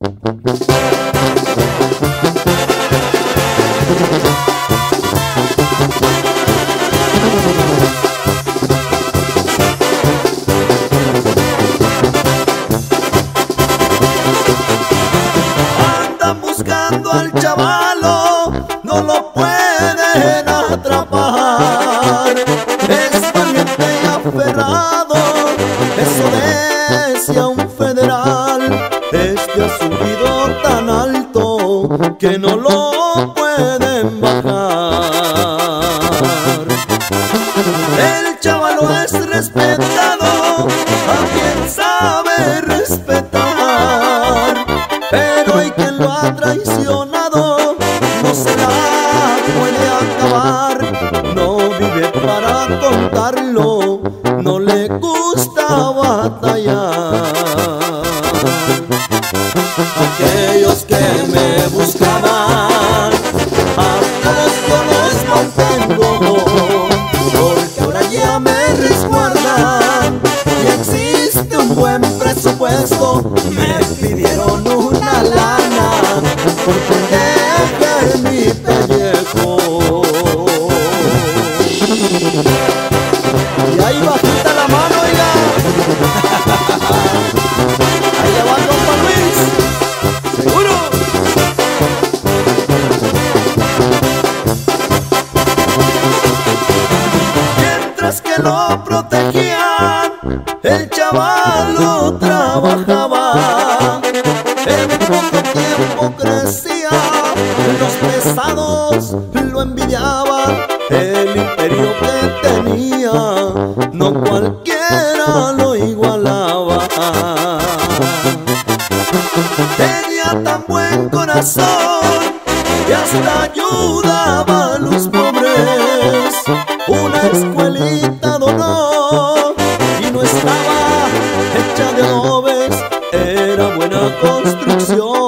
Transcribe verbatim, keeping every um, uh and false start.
Andan buscando al chavalo, no lo pueden atrapar. Es valiente y aferrado, eso decía un federal. Este ha subido tan alto que no lo pueden bajar. El chavalo es respetado, a quien sabe respetar, pero hay quien lo ha traicionado, no se la puede acabar. No vive para contarlo, no le gusta batallar. Aquellos que me buscaban, a todos yo los mantengo, porque ahora ya me resguardan y existe un buen presupuesto. Me pidieron una lana por proteger mi pellejo. Y ahí bajita la mano, oiga. Ahí le va, compa Luis. ¡Seguro! Mientras que lo protegían, el chavalo trabajaba. En poco tiempo crecía, los pesados lo envidiaban. El imperio que tenía, no cualquiera lo igualaba. Tenía tan buen corazón y hasta ayudaba a los pobres. Una escuelita donó y no estaba hecha de adobes, era buena construcción.